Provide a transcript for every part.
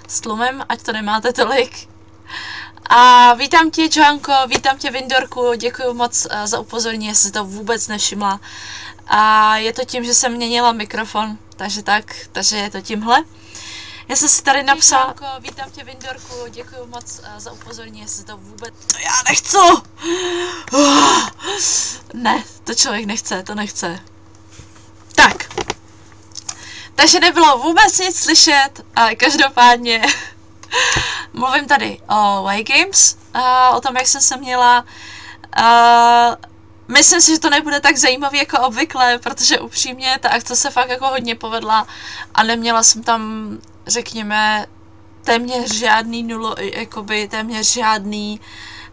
s tlumem, ať to nemáte tolik. A vítám tě, Joanko, vítám tě, Vindorku, děkuji moc za upozornění, jestli si to vůbec nevšimla. A je to tím, že jsem měnila mikrofon, takže je to tímhle. Já jsem si tady napsala... Joanko, vítám tě, Vindorku, děkuji moc za upozornění, jestli si to vůbec... To já nechci! Ne, to člověk nechce, to nechce. Tak. Takže nebylo vůbec nic slyšet, ale každopádně mluvím tady o Wargames, o tom, jak jsem se měla. Myslím si, že to nebude tak zajímavý jako obvykle, protože upřímně ta akce se fakt jako hodně povedla a neměla jsem tam, řekněme, téměř žádný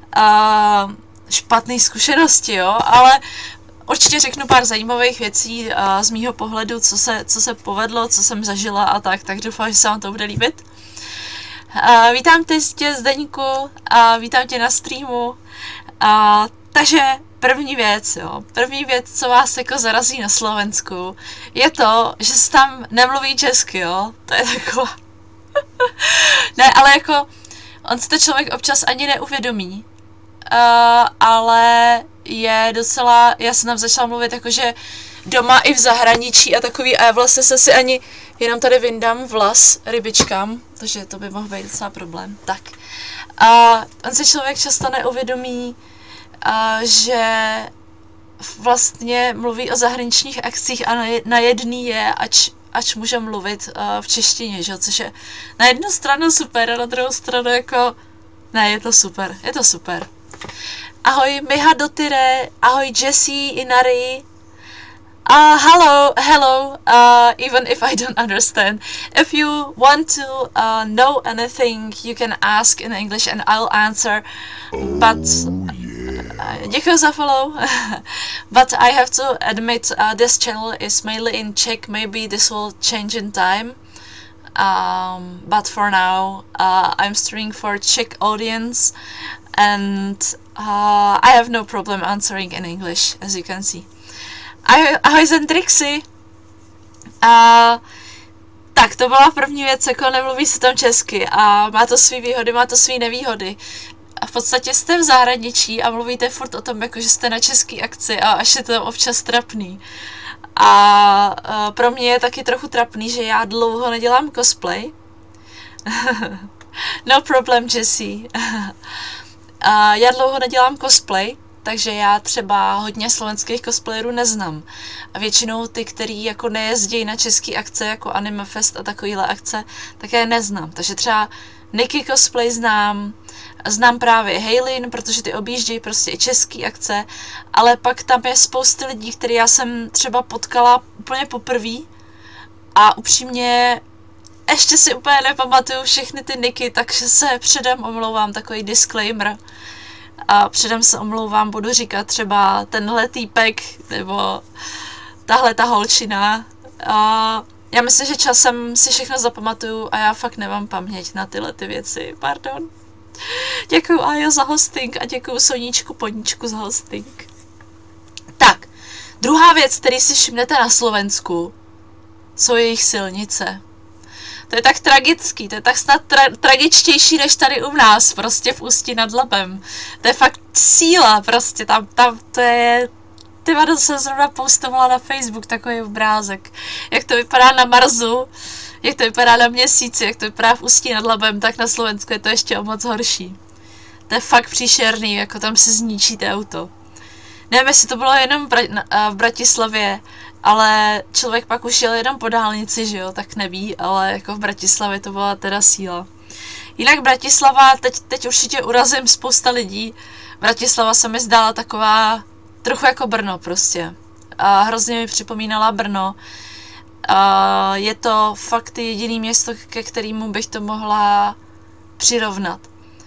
špatný zkušenosti, jo, ale určitě řeknu pár zajímavých věcí z mýho pohledu, co se povedlo, co jsem zažila a tak doufám, že se vám to bude líbit. Vítám tě, Zdeňku, vítám tě na streamu. Takže první věc, co vás jako zarazí na Slovensku, je to, že se tam nemluví česky, jo, to je taková... Ne, ale jako, on si to člověk občas ani neuvědomí, ale je docela, já jsem tam začala mluvit jakože doma i v zahraničí a takový, a vlastně se si ani, jenom tady vyndám vlas rybičkám, takže to by mohl být docela problém, tak. On si člověk často neuvědomí, že vlastně mluví o zahraničních akcích a na jedný je, ač může mluvit v češtině, že? Což je na jednu stranu super a na druhou stranu jako, ne, je to super. Ahoj Miha Dotire, ahoj Jessie Inari. Hello, even if I don't understand. If you want to know anything, you can ask in English and I'll answer. But děkuji za follow. But I have to admit, this channel is mainly in Czech. Maybe this will change in time. But for now, I'm streaming for Czech audience, and I have no problem answering in English, as you can see. Ahoj Zentrixy. Tak to byla první věc, jako nemluví se tam česky a má to svý výhody, má to svý nevýhody. A v podstatě jste v zahraničí a mluvíte furt o tom, jako že jste na český akci a až je to občas trapný. A pro mě je taky trochu trapný, že já dlouho nedělám cosplay. No problem, Jessie. Já dlouho nedělám cosplay, takže já třeba hodně slovenských cosplayerů neznám. A většinou ty, který jako nejezdí na české akce, jako Anime Fest a takovýhle akce, tak já je neznám. Takže třeba Nikki cosplay znám právě Haylin, protože ty objíždějí prostě i český akce, ale pak tam je spousty lidí, který já jsem třeba potkala úplně poprvé a upřímně ještě si úplně nepamatuju všechny ty Niky, takže se předem omlouvám, takový disclaimer. A předem se omlouvám, budu říkat třeba tenhle týpek, nebo tahle ta holčina. Já myslím, že časem si všechno zapamatuju a já fakt nemám paměť na tyhle ty věci, pardon. Děkuju Ajo za hosting a děkuju Soníčku Poníčku za hosting. Tak, druhá věc, který si všimnete na Slovensku, jsou jejich silnice. To je tak tragický, to je tak snad tragičtější než tady u nás, prostě v Ústí nad Labem. To je fakt síla, prostě tam to je... Tyvado jsem zrovna postovala na Facebook takový obrázek, jak to vypadá na Marsu, jak to vypadá na Měsíci, jak to vypadá v Ústí nad Labem, tak na Slovensku je to ještě o moc horší. To je fakt příšerný, jako tam si zničíte auto. Nevím, jestli to bylo jenom v Bratislavě, ale člověk pak už jel jenom po dálnici, že jo, tak neví, ale jako v Bratislavě to byla teda síla. Jinak Bratislava, teď určitě urazím spousta lidí, Bratislava se mi zdála taková trochu jako Brno prostě. A hrozně mi připomínala Brno. Je to fakt jediné město, ke kterému bych to mohla přirovnat.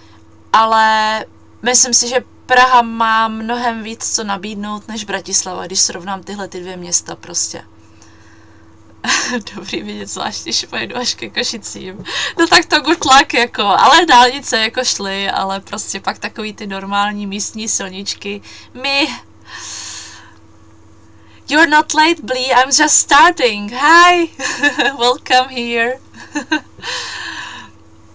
Ale myslím si, že Praha má mnohem víc co nabídnout než Bratislava, když srovnám tyhle ty dvě města prostě. Dobrý vidět, zvlášť když pojedu až ke Košicím. No tak to good luck jako, ale dálnice jako šly, ale prostě pak takový ty normální místní silničky. You're not late, Blee, I'm just starting. Hi! Welcome here.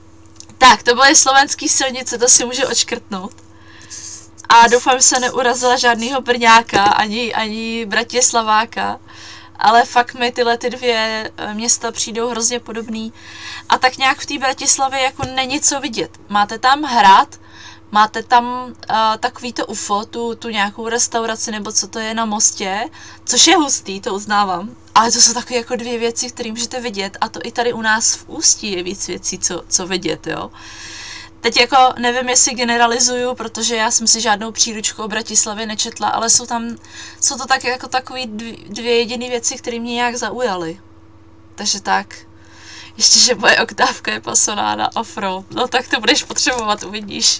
Tak, to byly slovenský silnice, to si můžu odškrtnout. A doufám, že se neurazila žádnýho Brňáka, ani Bratislaváka. Ale fakt mi tyhle ty dvě města přijdou hrozně podobný. A tak nějak v té Bratislavě jako není co vidět. Máte tam hrad, máte tam takový to UFO, tu nějakou restauraci, nebo co to je na mostě, což je hustý, to uznávám. Ale to jsou takové jako dvě věci, které můžete vidět, a to i tady u nás v Ústí je víc věcí, co vidět, jo. Teď jako nevím, jestli generalizuju, protože já jsem si žádnou příručku o Bratislavě nečetla, ale jsou to tak jako takový dvě jediné věci, které mě nějak zaujaly. Takže tak. Ještě, že moje oktávka je pasonána offroad. No tak to budeš potřebovat, uvidíš.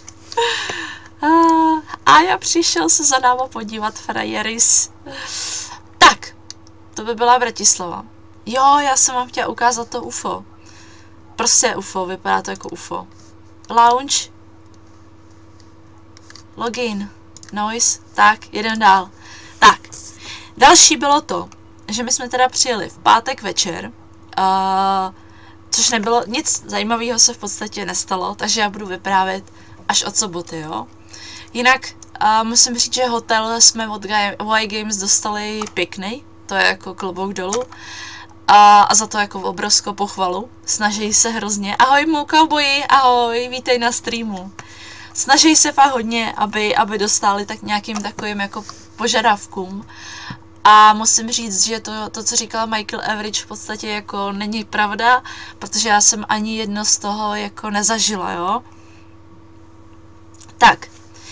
A já přišel se za náma podívat, frajeris. Tak, to by byla Bratislava. Jo, já jsem vám chtěla ukázat to UFO. Prostě UFO, vypadá to jako UFO. Lounge. Login. Noise. Tak, jedem dál. Tak, další bylo to, že my jsme teda přijeli v pátek večer, což nebylo, nic zajímavého se v podstatě nestalo, takže já budu vyprávět až od soboty, jo. Jinak musím říct, že hotel jsme od Y Games dostali pěkný, to je jako klobouk dolů. A za to jako obrovskou pochvalu. Snaží se hrozně. Ahoj mou cowboyi, ahoj, vítej na streamu. Snaží se fakt hodně, aby dostali tak nějakým takovým jako požadavkům. A musím říct, že to, co říkal Michael Average, v podstatě jako není pravda, protože já jsem ani jedno z toho jako nezažila, jo. Tak.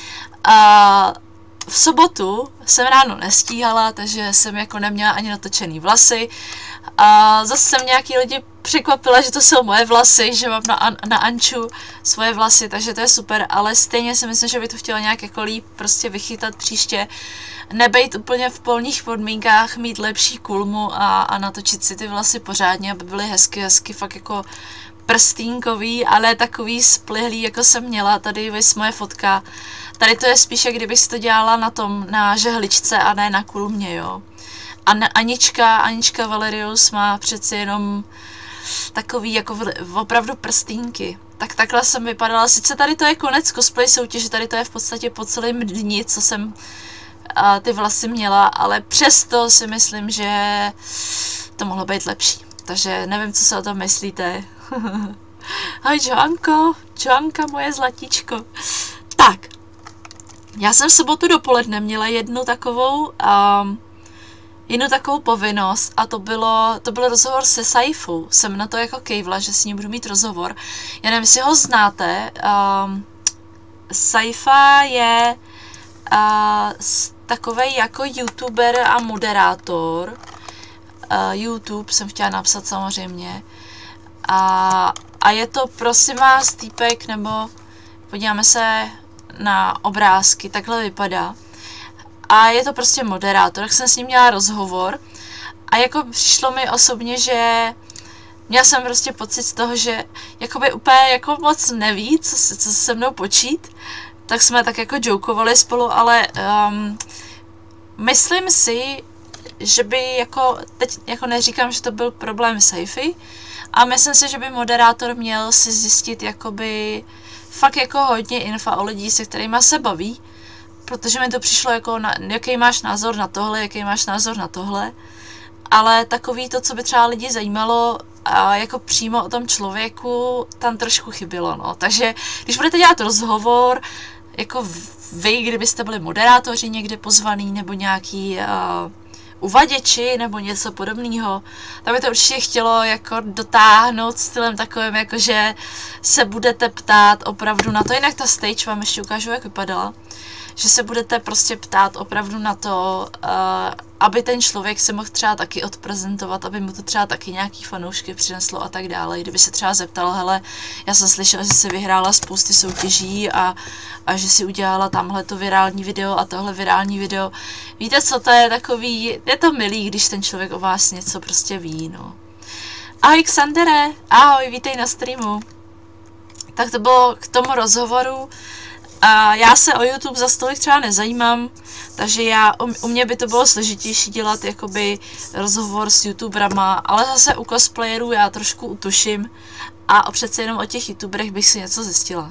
V sobotu jsem ráno nestíhala, takže jsem jako neměla ani natočený vlasy. A zase jsem nějaký lidi překvapila, že to jsou moje vlasy, že mám na Anču svoje vlasy, takže to je super, ale stejně si myslím, že by to chtěla nějak jako líp prostě vychytat příště, nebejt úplně v polních podmínkách, mít lepší kulmu a natočit si ty vlasy pořádně, aby byly hezky, fakt jako prstínkový, ale takový splihlý, jako jsem měla, tady vys moje fotka. Tady to je spíše, kdybych si to dělala na žehličce a ne na kulmě, jo. A Anička Valerius má přeci jenom takový jako opravdu prstínky. Tak takhle jsem vypadala. Sice tady to je konec cosplay soutěže, tady to je v podstatě po celém dni, co jsem ty vlasy měla, ale přesto si myslím, že to mohlo být lepší. Takže nevím, co se o tom myslíte. Ahoj Joanka, moje zlatíčko. Tak, já jsem v sobotu dopoledne měla jednu takovou povinnost a to byl rozhovor se Saifou. Jsem na to jako kejvla, že s ním budu mít rozhovor. Já nevím, jestli ho znáte. Saifa je takovej jako youtuber a moderátor. YouTube jsem chtěla napsat samozřejmě. A je to, prosím vás, týpek, nebo podíváme se na obrázky, takhle vypadá. A je to prostě moderátor, tak jsem s ním měla rozhovor a jako přišlo mi osobně, že měla jsem prostě pocit z toho, že jakoby úplně jako moc neví, co se mnou počít, tak jsme tak jako jokovali spolu, ale myslím si, že by jako, teď jako neříkám, že to byl problém Saify, a myslím si, že by moderátor měl si zjistit jakoby fakt jako hodně info o lidí, se kterýma se baví, protože mi to přišlo jako, jaký máš názor na tohle, jaký máš názor na tohle, ale takový to, co by třeba lidi zajímalo a jako přímo o tom člověku, tam trošku chybělo, no. Takže když budete dělat rozhovor, jako vy, kdybyste byli moderátoři někde pozvaný, nebo nějaký uvaděči, nebo něco podobného, tak by to určitě chtělo jako dotáhnout stylem takovým, jako že se budete ptát opravdu na to, jinak ta stage vám ještě ukážu, jak vypadala, že se budete prostě ptát opravdu na to, aby ten člověk se mohl třeba taky odprezentovat, aby mu to třeba taky nějaký fanoušky přineslo a tak dále. Kdyby se třeba zeptal, hele, já jsem slyšela, že si vyhrála spousty soutěží a že si udělala tamhleto virální video a tohle virální video. Víte co, to je takový, je to milý, když ten člověk o vás něco prostě ví, no. Ahoj Xandere, ahoj, vítej na streamu. Tak to bylo k tomu rozhovoru. A já se o YouTube za stolik třeba nezajímám, takže u mě by to bylo složitější dělat jakoby rozhovor s youtuberama, ale zase u cosplayerů já trošku utuším a přece jenom o těch youtuberech bych si něco zjistila.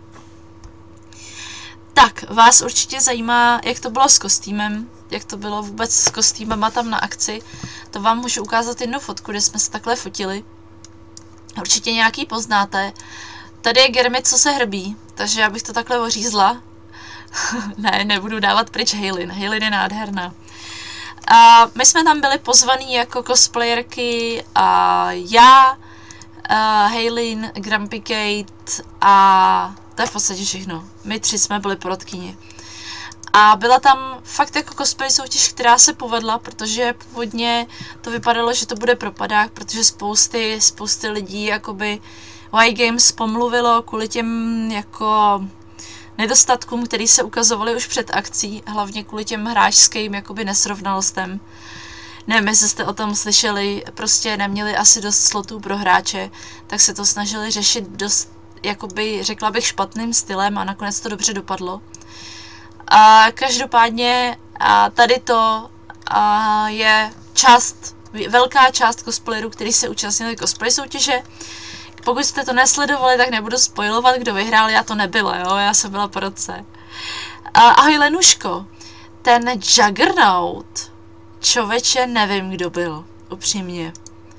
Tak, vás určitě zajímá, jak to bylo s kostýmem, jak to bylo vůbec s kostýmama tam na akci. To vám můžu ukázat jednu fotku, kde jsme se takhle fotili. Určitě nějaký poznáte. Tady je Germit, co se hrbí, takže já bych to takhle ořízla. Ne, nebudu dávat pryč Haylin. Haylin je nádherná. A my jsme tam byli pozvaní jako cosplayerky a já, Haylin, Grumpy Kate a to je v podstatě všechno. My 3 jsme byli porotkyni. A byla tam fakt jako cosplay soutěž, která se povedla, protože původně to vypadalo, že to bude propadák, protože spousty lidí jakoby Y-Games pomluvilo kvůli těm jako nedostatkům, které se ukazovaly už před akcí, hlavně kvůli těm hráčským jakoby nesrovnalostem. Nevím, jestli jste o tom slyšeli, prostě neměli asi dost slotů pro hráče, tak se to snažili řešit dost, jakoby řekla bych špatným stylem a nakonec to dobře dopadlo. A každopádně tady to je velká část cosplayerů, kteří se účastnili cosplay soutěže. Pokud jste to nesledovali, tak nebudu spoilovat, kdo vyhrál, já to nebyla, jo, já jsem byla po roce. Ahoj Lenuško, ten Juggernaut, člověče, nevím, kdo byl, upřímně.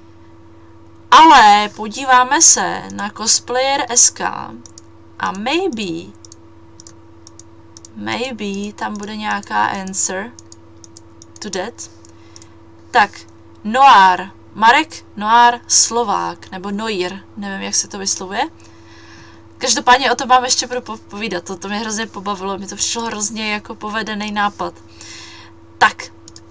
Ale podíváme se na Cosplayer SK a maybe tam bude nějaká answer to that. Tak, Noir, Marek Noir Slovák, nebo Noir, nevím, jak se to vyslovuje. Každopádně o tom mám ještě pro povídat, to mě hrozně pobavilo, mi to přišlo hrozně jako povedený nápad. Tak,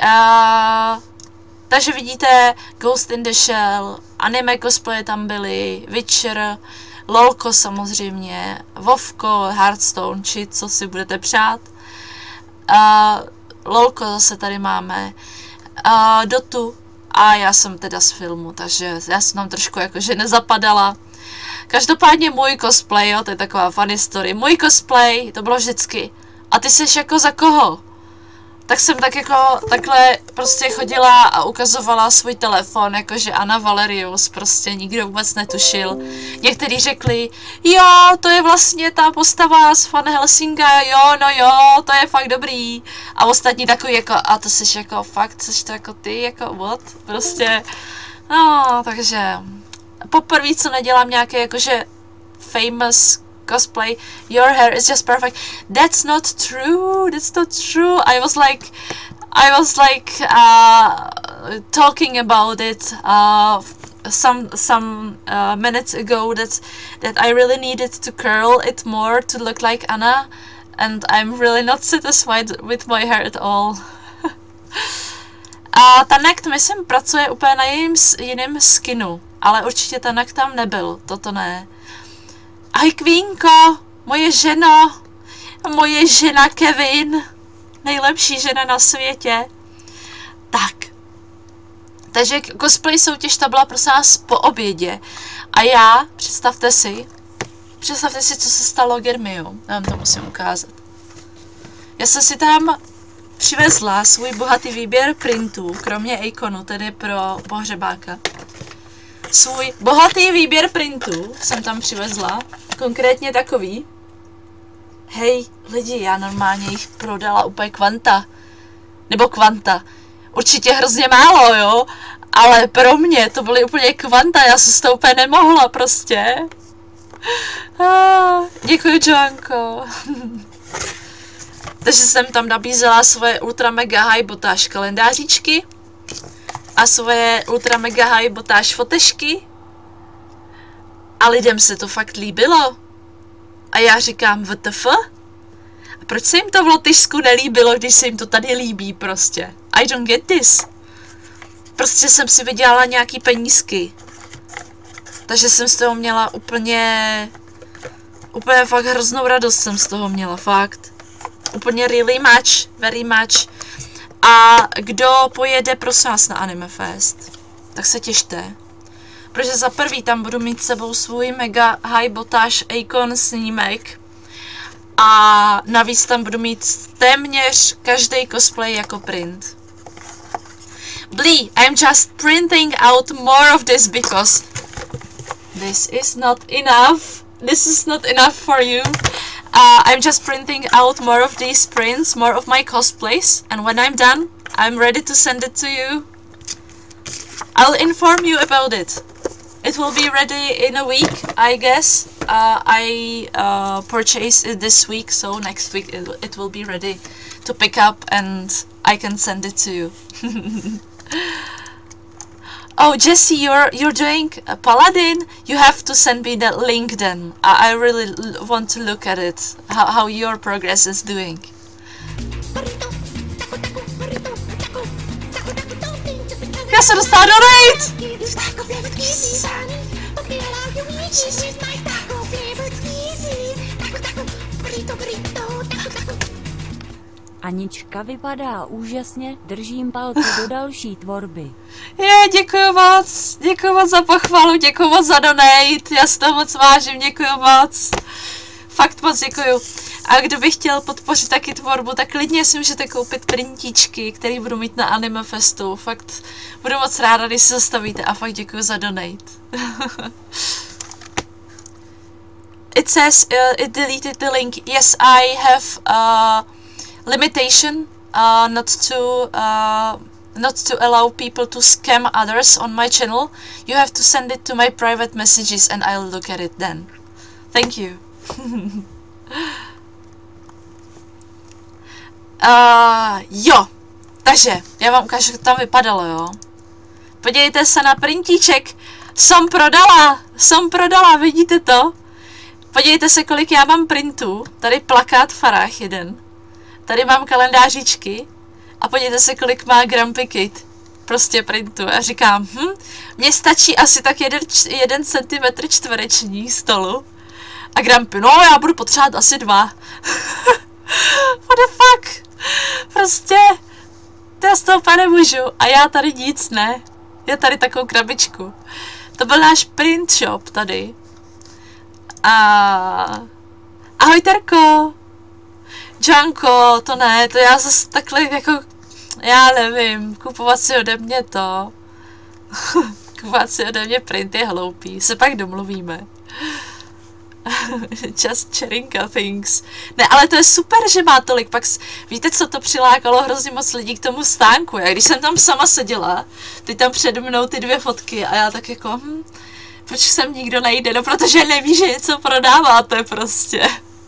takže vidíte Ghost in the Shell, anime cosplay tam byly, Witcher, LOLko samozřejmě, Vovko, Hearthstone, či co si budete přát. LOLko zase tady máme, Dotu a já jsem teda z filmu, takže já jsem tam trošku jakože nezapadala. Každopádně můj cosplay, jo, to je taková funny story, můj cosplay, to bylo vždycky. A ty seš jako za koho? Tak jsem tak jako takhle prostě chodila a ukazovala svůj telefon, jakože Anna Valerius, prostě nikdo vůbec netušil. Někteří řekli, jo, to je vlastně ta postava z Van Helsinga, jo, no jo, to je fakt dobrý. A ostatní takový jako, a to jsi jako fakt, jsi to jako ty, jako what? Prostě, no, takže poprvé, co nedělám nějaké jakože famous cosplay, your hair is just perfect. That's not true. That's not true. I was like talking about it some minutes ago that I really needed to curl it more to look like Anna, and I'm really not satisfied with my hair at all. A Tanak, myslím, pracuje úplně na jiném skinu, ale určitě Tanak tam nebyl, toto ne. Ahoj Kvínko, moje žena Kevin, nejlepší žena na světě. Tak, takže cosplay soutěž ta byla prosím vás po obědě a já, představte si, co se stalo Germiu, já vám to musím ukázat. Já jsem si tam přivezla svůj bohatý výběr printů, kromě ikonu, tedy pro pohřebáka. Svůj bohatý výběr printů jsem tam přivezla, konkrétně takový. Hej, lidi, já normálně jich prodala úplně kvanta. Nebo kvanta. Určitě hrozně málo, jo? Ale pro mě to byly úplně kvanta, já jsem to úplně nemohla prostě. Děkuji, Joanko. Takže jsem tam nabízela svoje ultra mega high botáž kalendáříčky a svoje ultra mega high botáž fotešky. A lidem se to fakt líbilo. A já říkám, WTF? A proč se jim to v Lotyšsku nelíbilo, když se jim to tady líbí prostě? I don't get this. Prostě jsem si vydělala nějaký penízky. Takže jsem z toho měla úplně fakt hroznou radost jsem z toho měla, fakt. Úplně really much, very much. A kdo pojede prosím vás na Anime Fest, tak se těšte. Protože za prvý tam budu mít s sebou svůj mega high botáž Icon snímek. A navíc tam budu mít téměř každý cosplay jako print. Blee, I'm just printing out more of this because This is not enough. This is not enough for you. I'm just printing out more of these prints, more of my cosplays, and when I'm done, I'm ready to send it to you. I'll inform you about it. It will be ready in a week, I guess. I purchased it this week, so next week it will be ready to pick up and I can send it to you. Oh, Jessie, you're doing Paladin? You have to send me that link then. I really want to look at it, how your progress is doing. Já se dostala do raid! Anička vypadá úžasně, držím palce do další tvorby. Děkuju moc za pochvalu, děkuju moc za donate, já si to moc vážím, děkuju moc. Fakt moc děkuju. A kdo by chtěl podpořit taky tvorbu, tak klidně si můžete koupit printíčky, které budu mít na Anime Festu. Fakt budu moc ráda, když se zastavíte a fakt děkuju za donate. It says it deleted the link. Yes, I have limitation not to allow people to scam others on my channel. You have to send it to my private messages and I'll look at it then. Thank you. Jo, takže já vám ukážu, jak to tam vypadalo, jo. Podívejte se na printíček. Jsem prodala, vidíte to? Podívejte se, kolik já mám printů. Tady plakát Farah jeden. Tady mám kalendářičky. A podívejte se, kolik má Grumpy Kid. Prostě printu. A říkám, mně stačí asi tak 1 cm čtvereční stolu. A Grumpy, no já budu potřebovat asi 2. What the fuck? Prostě, já z toho úplně nemůžu. A já tady nic, ne? Já tady takovou krabičku. To byl náš print shop tady. A ahoj Terko. Janko, to ne, to já zase takhle jako, já nevím, kupovat si ode mě to. Kupovat si ode mě print je hloupý, se pak domluvíme. Just sharing things. Ne, ale to je super, že má tolik, pak víte, co to přilákalo hrozně moc lidí k tomu stánku. Já když jsem tam sama seděla, ty tam přede mnou ty 2 fotky a já tak jako, proč sem nikdo nejde, no protože neví, že něco prodáváte prostě.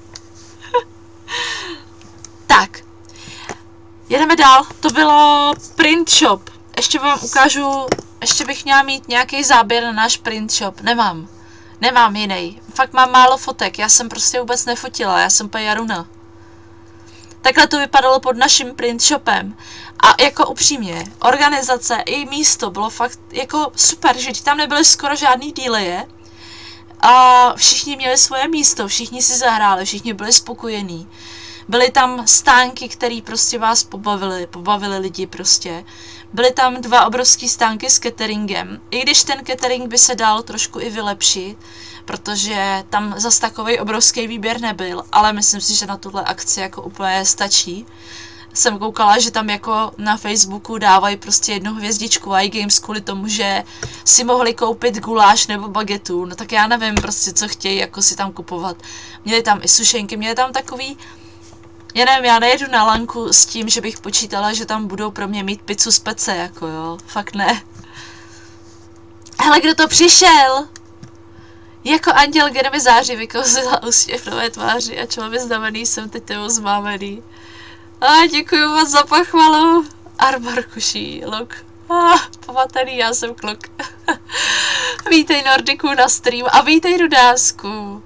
Tak, jedeme dál, to bylo print shop. Ještě vám ukážu, ještě bych měla mít nějaký záběr na náš print shop, nemám jiný. Fakt mám málo fotek, já jsem prostě vůbec nefotila, já jsem úplně Jaruna. Takhle to vypadalo pod naším print shopem. A jako upřímně, organizace i místo bylo fakt jako super, že tam nebyly skoro žádný díleje. A všichni měli svoje místo, všichni si zahráli, všichni byli spokojení. Byly tam stánky, které prostě vás pobavily lidi prostě. Byly tam 2 obrovský stánky s cateringem, i když ten catering by se dal trošku i vylepšit, protože tam zas takovej obrovský výběr nebyl, ale myslím si, že na tuhle akci jako úplně stačí. Jsem koukala, že tam jako na Facebooku dávají prostě 1 hvězdičku iGames kvůli tomu, že si mohli koupit guláš nebo bagetu, no tak já nevím prostě, co chtějí jako si tam kupovat. Měli tam i sušenky, měli tam takový, já nevím, já nejedu na lanku s tím, že bych počítala, že tam budou pro mě mít pizzu z pece, jako jo, fakt ne. Hele, kdo to přišel? Jako anděl, kde mi září vykouzila úsměv nové tváři a čelo mi znamený, jsem teď tebou zmámený. A děkuji moc za pochvalu. Arbor kuší, luk. Pamataný, já jsem kluk. Vítej Nordiku na stream a vítej Rudásku.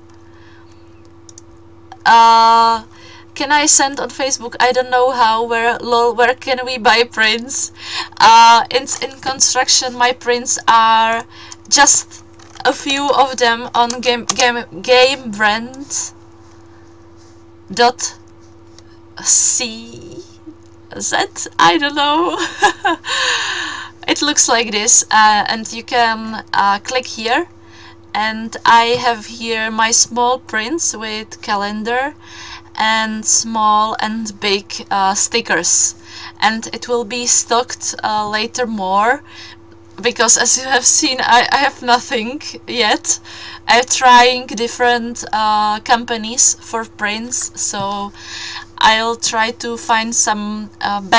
Can I send on Facebook? I don't know how. Where can we buy prints? It's in construction. My prints are just a few of them on GameBrand.cz. I don't know. It looks like this, and you can click here. And I have here my small prints with calendar and small and big stickers, and it will be stocked later more. because as you have seen, I have nothing yet. I'm trying different companies for prints, so I'll try to find some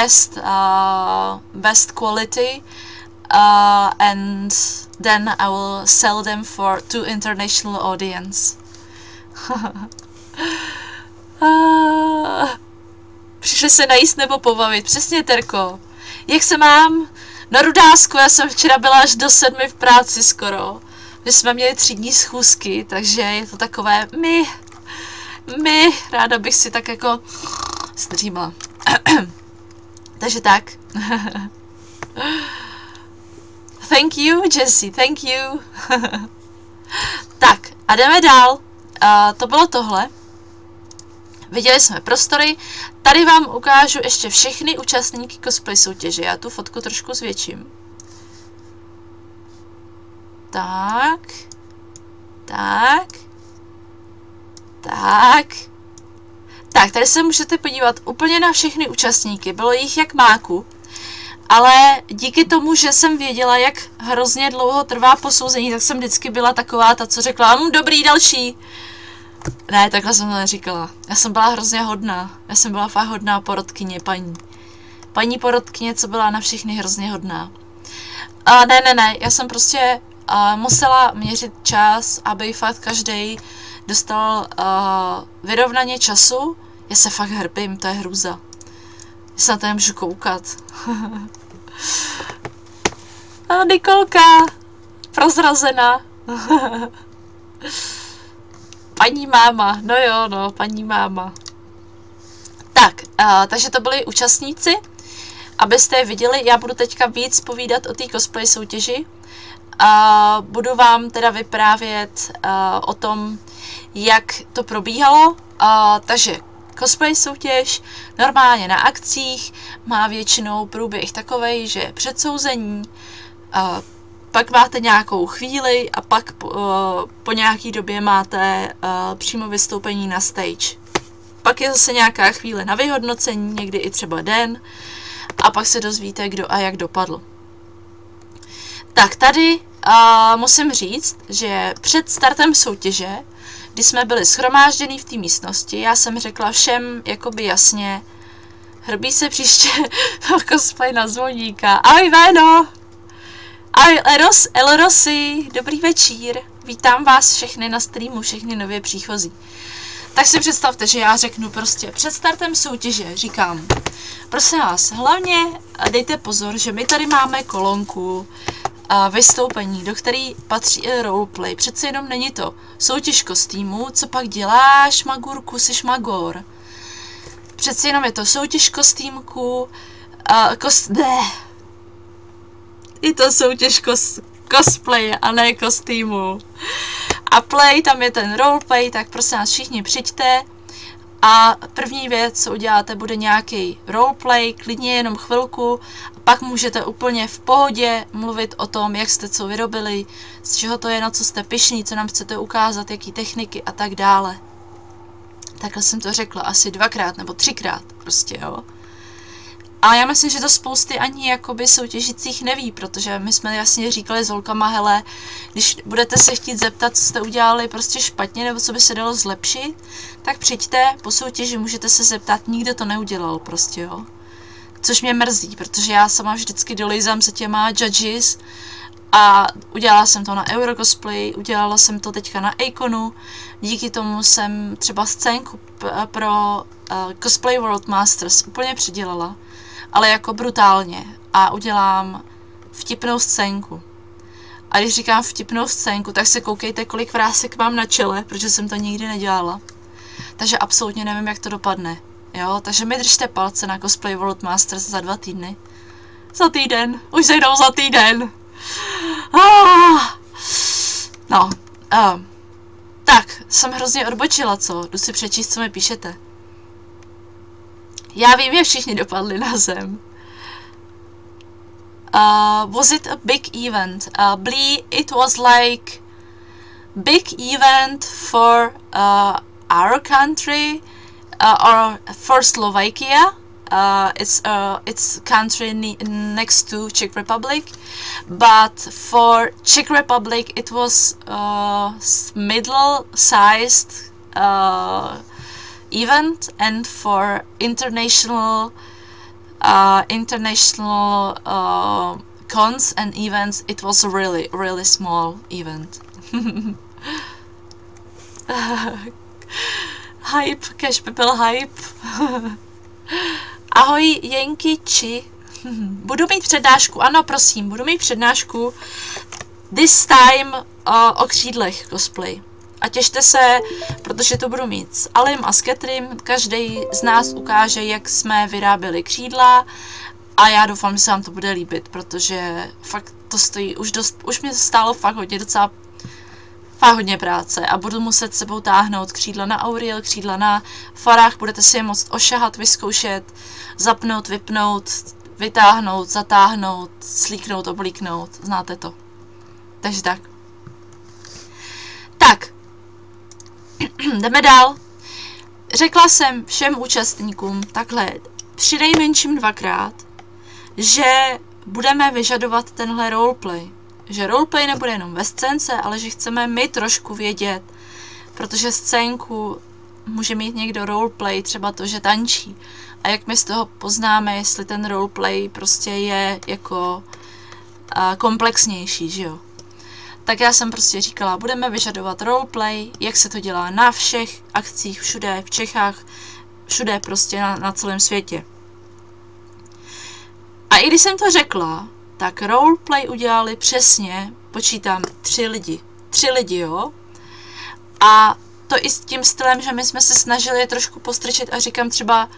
best quality, and then I will sell them to international audience. Přišli se najíst nebo pobavit. Přesně, Terko. Jak se mám? Na Rudásku, já jsem včera byla až do 7 v práci skoro. My jsme měli 3 dní schůzky, takže je to takové ráda bych si tak jako zdřímala. Takže tak. Thank you, Jessie, thank you. Tak, a jdeme dál. To bylo tohle. Viděli jsme prostory. Tady vám ukážu ještě všechny účastníky cosplay soutěže. Já tu fotku trošku zvětším. Tak. Tak, tady se můžete podívat úplně na všechny účastníky. Bylo jich jak máku. Ale díky tomu, že jsem věděla, jak hrozně dlouho trvá posouzení, tak jsem vždycky byla taková ta, co řekla, dobrý, další. Ne, takhle jsem to neříkala. Já jsem byla hrozně hodná. Já jsem byla fakt hodná porodkyně, paní porodkyně, co byla na všechny hrozně hodná. Ne, já jsem prostě musela měřit čas, aby fakt každý dostal vyrovnaně času. Já se fakt hrbím, to je hrůza. Já se na to nemůžu koukat. Nikolka, prozrazena. Paní máma, no jo, no, paní máma. Tak, takže to byli účastníci. Abyste je viděli, já budu teďka víc povídat o té cosplay soutěži. Budu vám teda vyprávět o tom, jak to probíhalo. Takže cosplay soutěž normálně na akcích má většinou průběh takovej, že předsouzení, pak máte nějakou chvíli a pak po nějaký době máte přímo vystoupení na stage. Pak je zase nějaká chvíle na vyhodnocení, někdy i třeba den, a pak se dozvíte, kdo a jak dopadl. Tak tady musím říct, že před startem soutěže, kdy jsme byli shromážděni v té místnosti, já jsem řekla všem jakoby jasně, hrbí se příště cosplay na zvoníka. Ahoj Véno! Ahoj Elrosy, dobrý večír. Vítám vás všechny na streamu, všechny nově příchozí. Tak si představte, že já řeknu prostě před startem soutěže, říkám, prosím vás, hlavně dejte pozor, že my tady máme kolonku vystoupení, do který patří i roleplay. Přece jenom není to soutěž kostýmů, co pak děláš, Magurku, jsi Magor. Přece jenom je to soutěž kostýmku, je to soutěž cosplay a ne kostýmu. A play, tam je ten roleplay, tak prosím vás všichni přijďte. A první věc, co uděláte, bude nějaký roleplay, klidně jenom chvilku. A pak můžete úplně v pohodě mluvit o tom, jak jste co vyrobili, z čeho to je, na co jste pyšní, co nám chcete ukázat, jaký techniky a tak dále. Takhle jsem to řekla asi 2krát nebo 3krát prostě, jo. A já myslím, že to spousty ani jakoby soutěžících neví, protože my jsme jasně říkali s holkama, hele, když budete se chtít zeptat, co jste udělali prostě špatně, nebo co by se dalo zlepšit, tak přijďte po soutěži, můžete se zeptat, nikdo to neudělal prostě, jo. Což mě mrzí, protože já sama vždycky dolejzám se těma judges a udělala jsem to na Eurocosplay, udělala jsem to teďka na Iconu, díky tomu jsem třeba scénku pro Cosplay World Masters úplně předělala, ale jako brutálně, a udělám vtipnou scénku. A když říkám vtipnou scénku, tak se koukejte, kolik vrásek mám na čele, protože jsem to nikdy nedělala. Takže absolutně nevím, jak to dopadne. Jo, takže mi držte palce na Cosplay World Masters za 2 týdny. Za týden, už se jdou za týden. No, tak, jsem hrozně odbočila, co? Jdu si přečíst, co mi píšete. Já vím, jak všichni dopadli na zem. Was it a big event? Blee, it was like big event for our country or for Slovakia. it's country next to Czech Republic, but for Czech Republic it was middle-sized event, and for international cons and events it was a really small event. Hype, cash by byl hype. Ahoj Jenkiči. Budu mít přednášku, ano prosím, budu mít přednášku this time o křídlech cosplay. A těšte se, protože to budu mít s Alim a s Catherine, každý z nás ukáže, jak jsme vyráběli křídla a já doufám, že se vám to bude líbit, protože fakt to stojí už mě stálo fakt hodně práce a budu muset sebou táhnout křídla na Auriel, křídla na farách, budete si je moct ošahat, vyzkoušet, zapnout, vypnout, vytáhnout, zatáhnout, slíknout, oblíknout, znáte to. Takže tak. Tak, jdeme dál. Řekla jsem všem účastníkům takhle přinejmenším 2krát, že budeme vyžadovat tenhle roleplay. Že roleplay nebude jenom ve scénce, ale že chceme my trošku vědět, protože scénku může mít někdo roleplay, třeba to, že tančí. A jak my z toho poznáme, jestli ten roleplay prostě je jako komplexnější, že jo. Tak já jsem prostě říkala, budeme vyžadovat roleplay, jak se to dělá na všech akcích, všude, v Čechách, všude prostě na celém světě. A i když jsem to řekla, tak roleplay udělali přesně, počítám, 3 lidi. 3 lidi, jo? A to i s tím stylem, že my jsme se snažili je trošku postrčit a říkám třeba,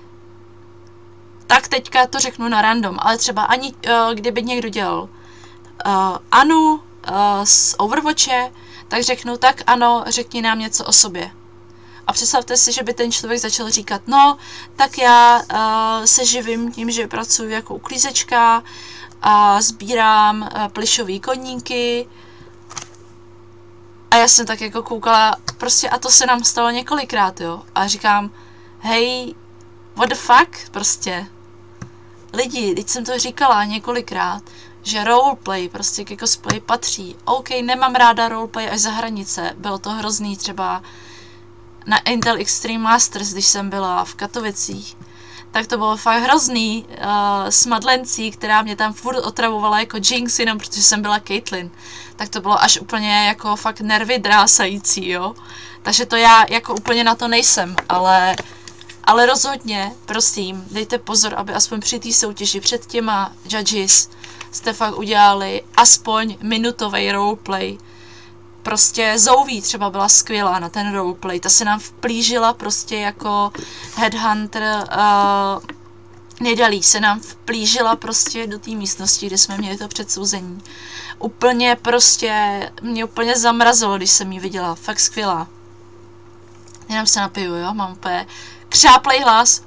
tak teďka to řeknu na random, ale třeba ani kdyby někdo dělal Anu z Overwatche, tak řeknu, tak ano, řekni nám něco o sobě. A představte si, že by ten člověk začal říkat, no, tak já se živím tím, že pracuji jako uklízečka a sbírám plyšový koníky. A já jsem tak jako koukala, prostě a to se nám stalo několikrát, jo. A říkám, hej, what the fuck, prostě. Lidi, teď jsem to říkala několikrát, že roleplay prostě ke cosplay patří. OK, nemám ráda roleplay až za hranice, bylo to hrozný třeba na Intel Extreme Masters, když jsem byla v Katovicích, tak to bylo fakt hrozný s Madlencí, která mě tam furt otravovala jako Jinx, jenom protože jsem byla Caitlyn. Tak to bylo až úplně jako fakt nervy drásající, jo. Takže to já jako úplně na to nejsem, ale rozhodně, prosím, dejte pozor, aby aspoň při té soutěži před těma judges jste fakt udělali aspoň minutový roleplay. Prostě Zouví třeba byla skvělá na ten roleplay, ta se nám vplížila prostě jako headhunter, Nidalí se nám vplížila prostě do té místnosti, kde jsme měli to předsouzení. Úplně prostě, mě úplně zamrazilo, když jsem ji viděla, fakt skvělá. Jenom se napiju, jo, mám úplně křáplej hlas.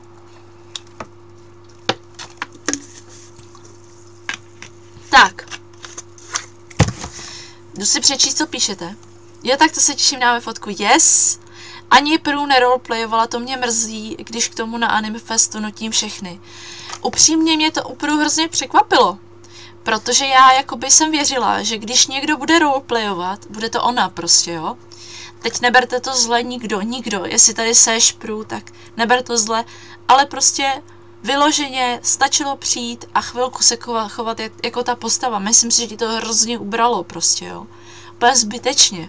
Tak. Jdu si přečíst, co píšete. Jo, tak to se těším, dáme fotku. Yes. Ani Prů neroleplayovala, to mě mrzí, když k tomu na Anime Festu nutím všechny. Upřímně mě to Prů hrozně překvapilo. Protože já jakoby jsem věřila, že když někdo bude roleplayovat, bude to ona prostě, jo. Teď neberte to zle nikdo. Jestli tady seš Prů, tak neber to zle. Ale prostě vyloženě stačilo přijít a chvilku se chovat jako ta postava. Myslím si, že ti to hrozně ubralo prostě, jo. Úplně zbytečně.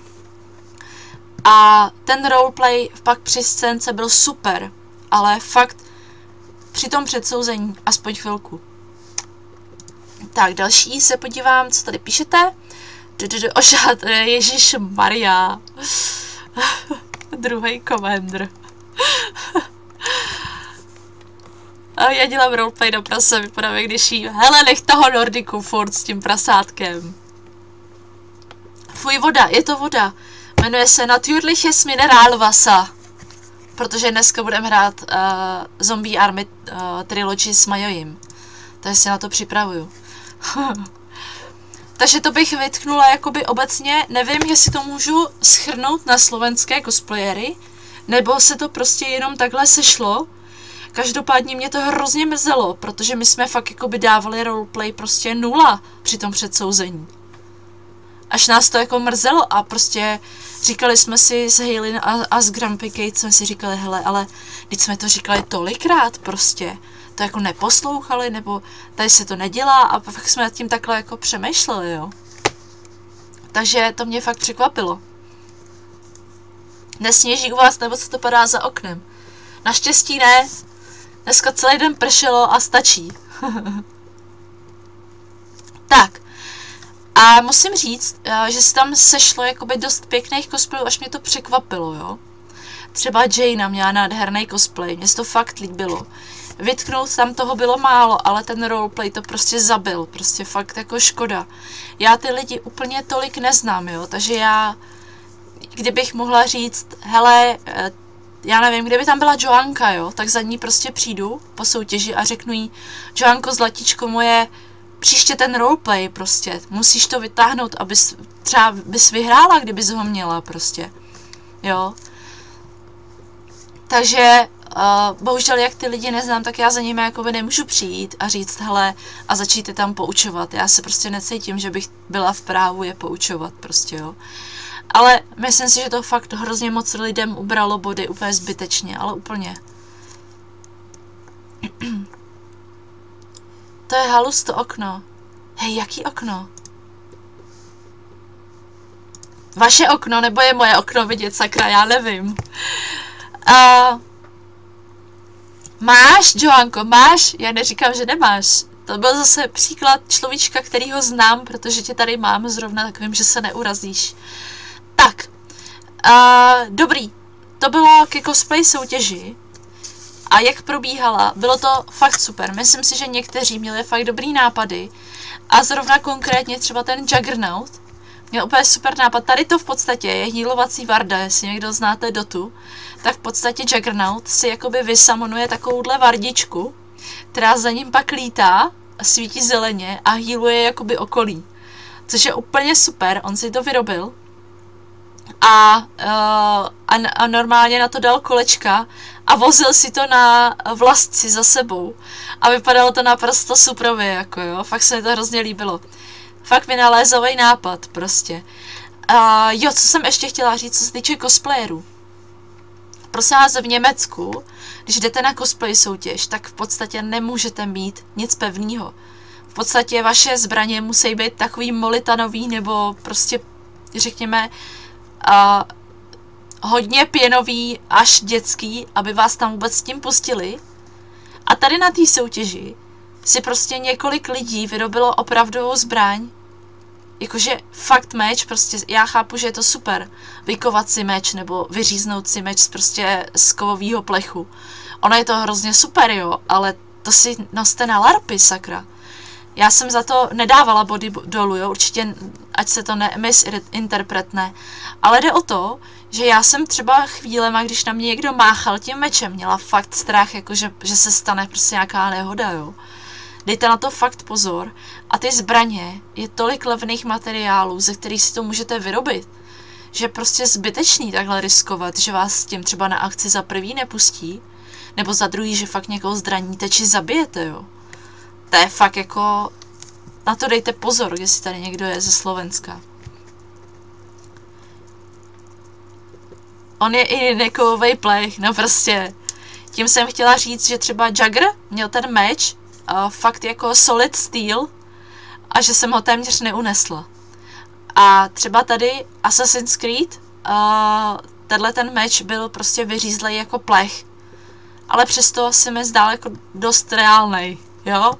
A ten roleplay pak při scénce byl super, ale fakt při tom předsouzení aspoň chvilku. Tak, další se podívám, co tady píšete. Ošat, Ježišmarja. Druhý komendr. A já dělám roleplay do prase, vypadám jak když jí, hele, nech toho Nordiku furt s tím prasátkem. Fuj, voda, je to voda. Jmenuje se Natürliches Mineralwasser. Protože dneska budeme hrát Zombie Army Trilogy s Majojím. Takže se na to připravuju. Takže to bych vytknula jakoby obecně. Nevím, jestli to můžu shrnout na slovenské cosplayery, nebo se to prostě jenom takhle sešlo. každopádně mě to hrozně mrzelo, protože my jsme fakt jako by dávali roleplay prostě 0 při tom předsouzení. Až nás to jako mrzelo a prostě říkali jsme si s Haylin a s Grumpy Kate jsme si říkali, hele, ale teď jsme to říkali tolikrát prostě, to jako neposlouchali, nebo tady se to nedělá a fakt jsme nad tím takhle jako přemýšleli, jo. Takže to mě fakt překvapilo. Nesněží u vás, nebo co to padá za oknem? Naštěstí ne. Dneska celý den pršelo a stačí. Tak. A musím říct, že se tam sešlo jakoby dost pěkných cosplayů, až mě to překvapilo, jo. Třeba Jaina měla nádherný cosplay, mně se to fakt líbilo. Vytknout tam toho bylo málo, ale ten roleplay to prostě zabil, prostě fakt jako škoda. Já ty lidi úplně tolik neznám, jo, takže já, kdybych mohla říct, hele, já nevím, kdyby tam byla Joanka, jo, tak za ní prostě přijdu po soutěži a řeknu jí, Joanko, zlatičko moje, příště ten roleplay prostě, musíš to vytáhnout, abys třeba bys vyhrála, kdybys ho měla prostě, jo. Takže bohužel, jak ty lidi neznám, tak já za nimi jakoby nemůžu přijít a říct, hele, a začít je tam poučovat. Já se prostě necítím, že bych byla v právu je poučovat prostě, jo. Ale myslím si, že to fakt hrozně moc lidem ubralo body úplně zbytečně, ale úplně. To je halus to okno. Hej, jaký okno? Vaše okno, nebo je moje okno vidět, sakra, já nevím. Máš, Joanko, máš? Já neříkám, že nemáš. To byl zase příklad človíčka, kterýho znám, protože tě tady mám zrovna, tak vím, že se neurazíš. Tak, dobrý. To bylo ke cosplay soutěži. A jak probíhala, bylo to fakt super. Myslím si, že někteří měli fakt dobrý nápady. A zrovna konkrétně třeba ten Juggernaut měl úplně super nápad. Tady to v podstatě je healovací varda, jestli někdo znáte Dotu. Tak v podstatě Juggernaut si jakoby vysamonuje takovouhle vardičku, která za ním pak lítá, svítí zeleně a healuje jakoby okolí. Což je úplně super, on si to vyrobil. A normálně na to dal kolečka a vozil si to na vlasci za sebou. A vypadalo to naprosto suprově, jako jo, fakt se mi to hrozně líbilo. Fakt vynalézavý nápad, prostě. Jo, co jsem ještě chtěla říct, co se týče cosplayerů. Prosím vás, v Německu, když jdete na cosplay soutěž, tak v podstatě nemůžete mít nic pevného. V podstatě vaše zbraně musí být takový molitanový nebo prostě, řekněme, hodně pěnový až dětský, aby vás tam vůbec s tím pustili. A tady na té soutěži si prostě několik lidí vyrobilo opravdovou zbraň. Jakože fakt meč, prostě já chápu, že je to super vykovat si meč nebo vyříznout si meč prostě z kovového plechu. Ono je to hrozně super, jo, ale to si noste na larpy, sakra. Já jsem za to nedávala body dolů, jo, určitě, ať se to misinterpretne. Ale jde o to, že já jsem třeba chvílema, když na mě někdo máchal tím mečem, měla fakt strach, jako že se stane prostě nějaká nehoda, jo. Dejte na to fakt pozor. A ty zbraně je tolik levných materiálů, ze kterých si to můžete vyrobit, že prostě zbytečný takhle riskovat, že vás s tím třeba na akci za prvý nepustí, nebo za druhý, že fakt někoho zraníte či zabijete, jo. To je fakt jako... Na to dejte pozor, jestli tady někdo je ze Slovenska. On je i nekovovej plech, no prostě. Tím jsem chtěla říct, že třeba Jagger měl ten meč, fakt jako solid steel, a že jsem ho téměř neunesla. A třeba tady Assassin's Creed, tenhle ten meč byl prostě vyřízlej jako plech. Ale přesto se mi zdál jako dost reálnej, jo?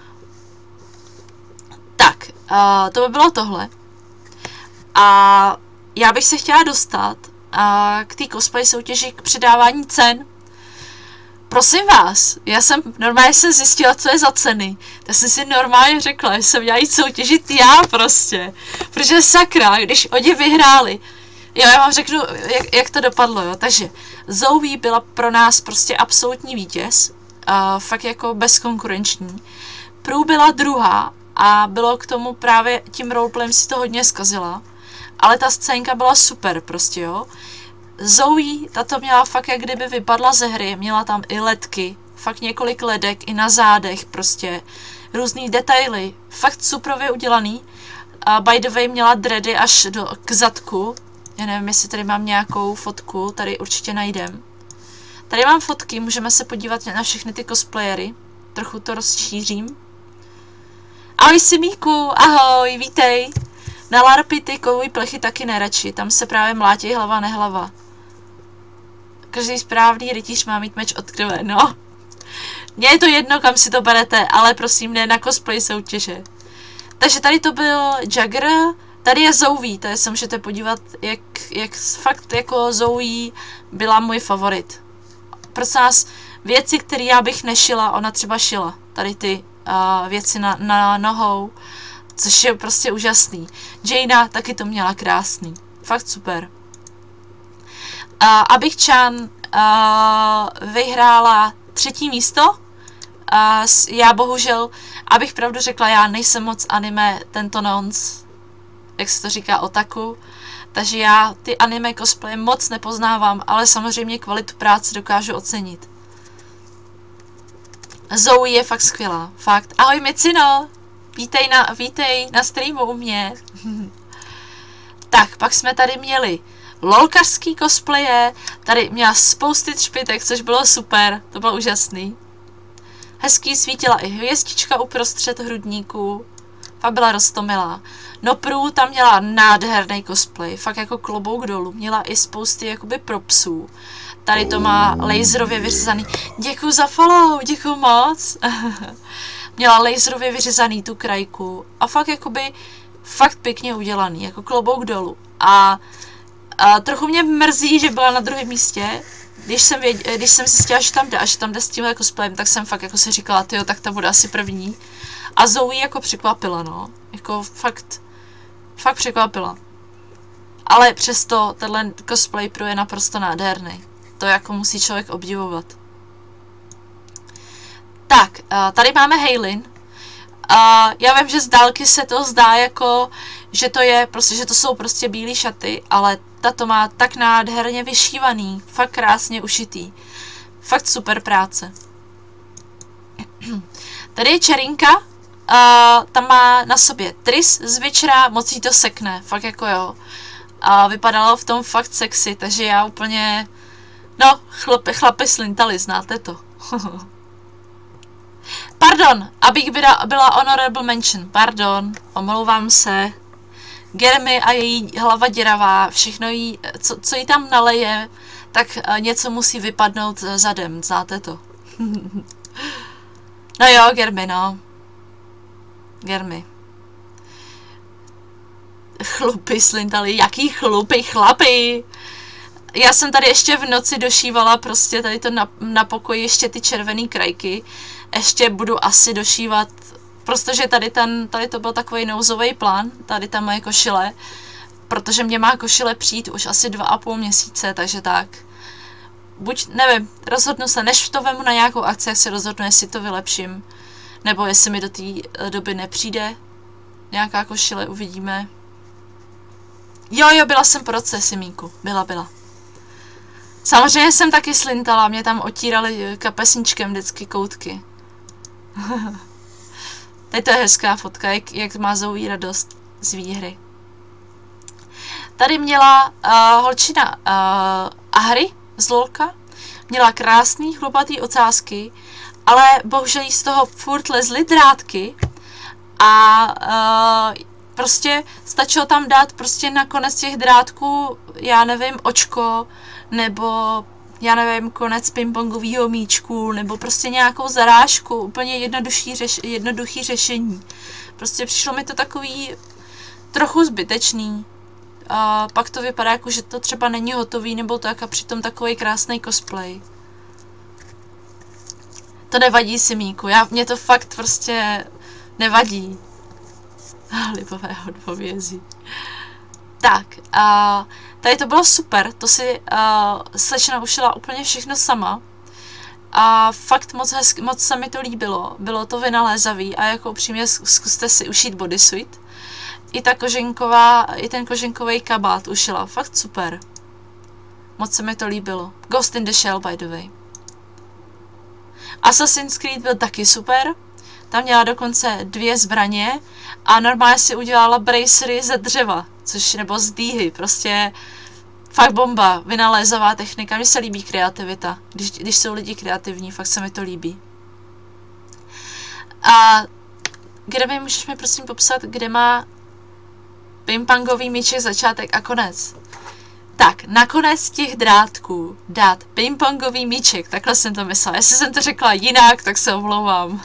Tak, to by bylo tohle. A já bych se chtěla dostat k té cosplay soutěži, k předávání cen. Prosím vás, já jsem normálně zjistila, co je za ceny. Tak jsem si normálně řekla, že jsem měla jít soutěžit já prostě. Protože sakra, když oni vyhráli. Jo, já vám řeknu, jak to dopadlo, jo. Takže Zoe byla pro nás prostě absolutní vítěz. Fakt jako bezkonkurenční. Prů byla druhá a bylo k tomu právě tím roleplayem si to hodně zkazila. Ale ta scénka byla super prostě, jo. Zoe, ta to měla fakt, jak kdyby vypadla ze hry, měla tam i ledky, fakt několik ledek i na zádech prostě, různý detaily, fakt suprově udělaný. A by the way měla dready až k zadku, já nevím, jestli tady mám nějakou fotku, tady určitě najdem. Tady mám fotky, můžeme se podívat na všechny ty cosplayery, trochu to rozšířím. Ahoj Simíku, ahoj, vítej. Na larpy ty kovový plechy taky neradši, tam se právě mlátí hlava nehlava. Každý správný rytíř má mít meč od krve, no. Mně je to jedno, kam si to berete, ale prosím ne na cosplay soutěže. Takže tady to byl Jagger, tady je Zoe, tady se můžete podívat, jak fakt jako Zoe byla můj favorit. Prosím vás, věci, které já bych nešila, ona třeba šila. Tady ty věci na nohou, což je prostě úžasný. Jaina taky to měla krásný, fakt super. Abych Chan vyhrála 3. místo. Já bohužel, abych pravdu řekla, já nejsem moc anime tento nonc, jak se to říká, otaku. Takže já ty anime cosplay moc nepoznávám, ale samozřejmě kvalitu práce dokážu ocenit. Zoe je fakt skvělá, fakt. Ahoj Micino, vítej na streamu u mě. Tak, pak jsme tady měli lolkařský cosplaye, tady měla spousty třpitek, což bylo super, to bylo úžasný. Hezký svítila i hvězdička uprostřed hrudníků, fakt byla roztomilá. Nopru tam měla nádherný cosplay, fakt jako klobouk dolů, měla i spousty jakoby propsů. Tady to má laserově vyřezaný, děkuju za follow, děkuju moc. Měla laserově vyřezaný tu krajku a fakt jakoby, fakt pěkně udělaný, jako klobouk dolů. A trochu mě mrzí, že byla na 2. místě. Když jsem zjistila, že tam jde a že tam jde s tímhle cosplayem, tak jsem fakt jako si říkala, tyjo, tak ta bude asi první. A Zoe jako překvapila, no. Jako fakt překvapila. Ale přesto tenhle cosplay pro je naprosto nádherný. To jako musí člověk obdivovat. Tak, tady máme Heilin. Já vím, že z dálky se to zdá jako, že to je prostě, že to jsou prostě bílé šaty, ale tato má tak nádherně vyšívaný, fakt krásně ušitý. Fakt super práce. Tady je Čerinka, tam má na sobě tris z Witchera, moc jí to sekne, fakt jako jo. A vypadalo v tom fakt sexy, takže já úplně, no, chlapi slintali, znáte to. Pardon, abych byla honorable mention, pardon, omlouvám se. Germy a její hlava děravá, všechno jí, co jí tam naleje, tak něco musí vypadnout zadem, znáte to. No jo, Germy, no. Germy. Chlupy slintali, jaký chlupy, chlapy? Já jsem tady ještě v noci došívala prostě tady to na pokoji ještě ty červené krajky. Ještě budu asi došívat, protože tady to byl takový nouzový plán, tady ta moje košile, protože mě má košile přijít už asi 2,5 měsíce, takže tak. Buď, nevím, rozhodnu se, než to vemu na nějakou akci, jak si rozhodnu, jestli to vylepším, nebo jestli mi do té doby nepřijde nějaká košile, uvidíme. Jo, byla jsem po roce, Simíku, byla. Samozřejmě jsem taky slintala, mě tam otírali kapesničkem vždycky koutky. Tady to je hezká fotka, jak má Zoe radost z výhry. Tady měla holčina Ahri z Lolka, měla krásný chlupatý ocásky, ale bohužel jí z toho furt lezly drátky a prostě stačilo tam dát prostě na konec těch drátků, já nevím, očko, nebo já nevím, konec pingpongového míčku, nebo prostě nějakou zarážku, úplně jednoduchý řešení. Prostě přišlo mi to takový trochu zbytečný. A pak to vypadá jako, že to třeba není hotový, nebo tak, a přitom takový krásný cosplay. To nevadí, Simíku, mě to fakt prostě nevadí. Libové odpovězí. Tak, tady to bylo super, to si slečna ušila úplně všechno sama. A fakt moc se mi to líbilo, bylo to vynalézavý a jako upřímně zkuste si ušít bodysuit. I ten koženkový kabát ušila, fakt super. Moc se mi to líbilo. Ghost in the Shell, by the way. Assassin's Creed byl taky super. Tam měla dokonce 2 zbraně a normálně si udělala bracery ze dřeva, nebo z dýhy, prostě fakt bomba, vynalézavá technika. Mně se líbí kreativita, když jsou lidi kreativní, fakt se mi to líbí. A můžeš mi prosím popsat, kde má pingpongový míček začátek a konec? Tak, nakonec těch drátků dát pingpongový míček, takhle jsem to myslela. Jestli jsem to řekla jinak, tak se omlouvám.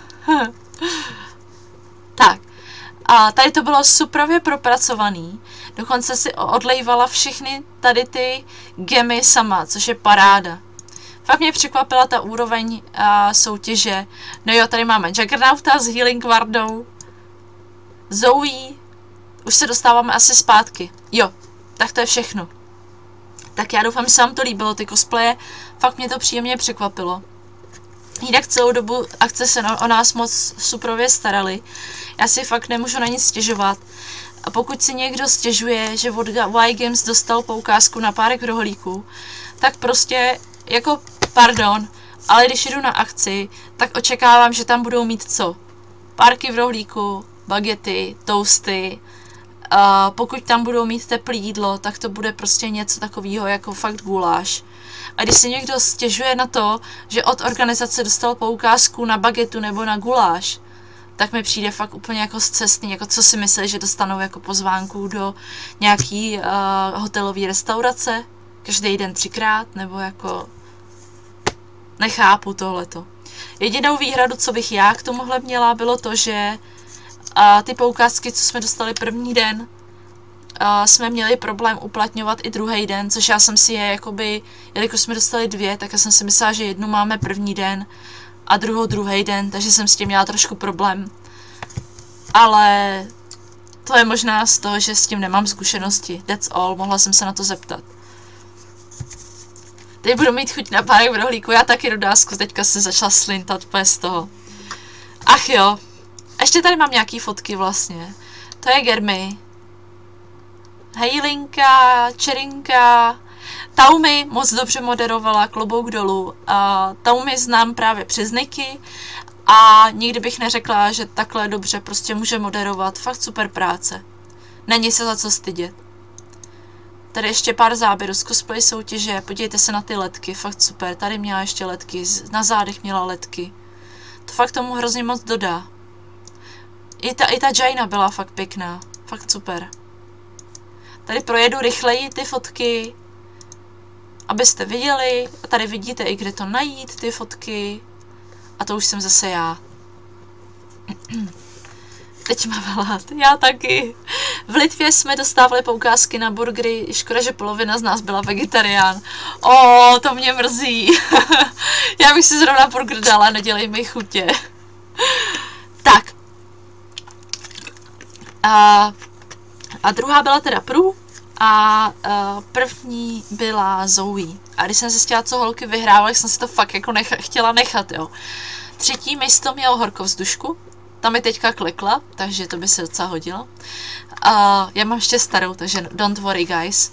Tak, a tady to bylo suprově propracovaný. Dokonce si odlejvala všechny tady ty gemy sama, což je paráda. Fakt mě překvapila ta úroveň soutěže. No jo, tady máme Juggernauta s Healing Wardou, Zoe, už se dostáváme asi zpátky. Jo, tak to je všechno. Tak já doufám, že se vám to líbilo, ty cosplaye, fakt mě to příjemně překvapilo. Jinak celou dobu akce se o nás moc suprově starali. Já si fakt nemůžu na nic stěžovat. A pokud si někdo stěžuje, že od Y-Games dostal poukázku na párek v rohlíku, tak prostě jako pardon, ale když jdu na akci, tak očekávám, že tam budou mít co? Párky v rohlíku, bagety, toasty. Pokud tam budou mít teplé jídlo, tak to bude prostě něco takového jako fakt guláš. A když si někdo stěžuje na to, že od organizace dostal poukázku na bagetu nebo na guláš, tak mi přijde fakt úplně jako scestný, jako co si myslí, že dostanou jako pozvánku do nějaký hotelové restaurace, každý den 3krát, nebo jako nechápu tohleto. Jedinou výhradu, co bych já k tomuhle měla, bylo to, že ty poukázky, co jsme dostali první den, jsme měli problém uplatňovat i druhý den, což já jsem si je jakoby, jelikož jsme dostali 2, tak já jsem si myslela, že jednu máme první den a druhou druhý den, takže jsem s tím měla trošku problém. Ale to je možná z toho, že s tím nemám zkušenosti. That's all, mohla jsem se na to zeptat. Teď budu mít chuť na párek v rohlíku, já taky rodásku, teďka se začala slintat úplně z toho. Ach jo, ještě tady mám nějaký fotky vlastně. To je Germy. Hejlinka, Čerinka, Taumi moc dobře moderovala, klobouk dolů. Taumi znám právě přes Niky a nikdy bych neřekla, že takhle dobře prostě může moderovat. Fakt super práce. Není se za co stydět. Tady ještě pár záběrů z cosplay soutěže, podívejte se na ty ledky, fakt super. Tady měla ještě ledky, na zádech měla ledky. To fakt tomu hrozně moc dodá. I ta Jaina byla fakt pěkná, fakt super. Tady projedu rychleji ty fotky, abyste viděli. A tady vidíte i kde to najít, ty fotky. A to už jsem zase já. Teď mám hlad, já taky. V Litvě jsme dostávali poukázky na burgery, škoda, že polovina z nás byla vegetarián. To mě mrzí. Já bych si zrovna burger dala, nedělej mi chutě. Tak. A druhá byla teda Prů a první byla Zoe. A když jsem se chtěla, co holky vyhrávaly, jsem si to fakt jako chtěla nechat, jo. Třetí místo mělo horkovzdušku. Ta mi teďka klekla, takže to by se docela hodilo. Já mám ještě starou, takže don't worry guys.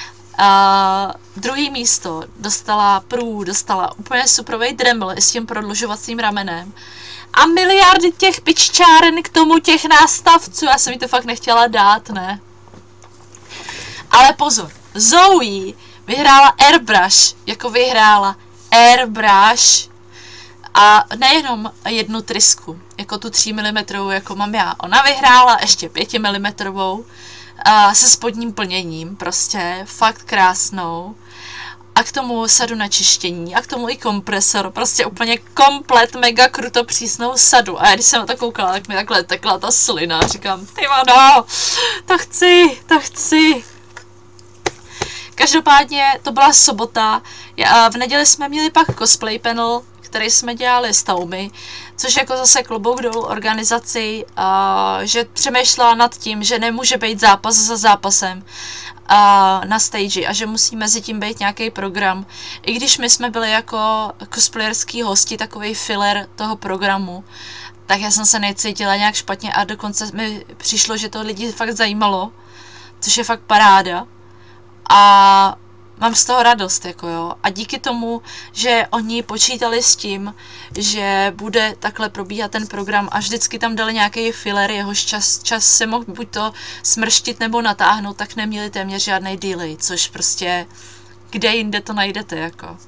Druhý místo dostala Prů, dostala úplně suprovej Dremel s tím prodlužovacím ramenem. A miliardy těch piččáren k tomu, těch nástavců. Já jsem jí to fakt nechtěla dát, ne? Ale pozor, Zoe vyhrála Airbrush, jako vyhrála Airbrush. A nejenom jednu trysku, jako tu 3 mm, jako mám já. Ona vyhrála ještě 5 mm se spodním plněním, prostě fakt krásnou. A k tomu sadu na čištění, a k tomu i kompresor, prostě úplně komplet mega kruto přísnou sadu. A já když jsem na to koukala, tak mi takhle tekla ta slina a říkám, ty vado, to chci. Každopádně to byla sobota, v neděli jsme měli pak cosplay panel, který jsme dělali s Taumi, což jako zase klobouk dolů organizaci, že přemýšlela nad tím, že nemůže být zápas za zápasem na stage a že musí mezi tím být nějaký program. I když my jsme byli jako cosplayerský hosti, takový filler toho programu, tak já jsem se necítila nějak špatně a dokonce mi přišlo, že to lidi fakt zajímalo, což je fakt paráda. A mám z toho radost, jako jo. A díky tomu, že oni počítali s tím, že bude takhle probíhat ten program a vždycky tam dali nějaký filler, jehož čas se mohl buď to smrštit nebo natáhnout, tak neměli téměř žádný delay, což prostě kde jinde to najdete, jako.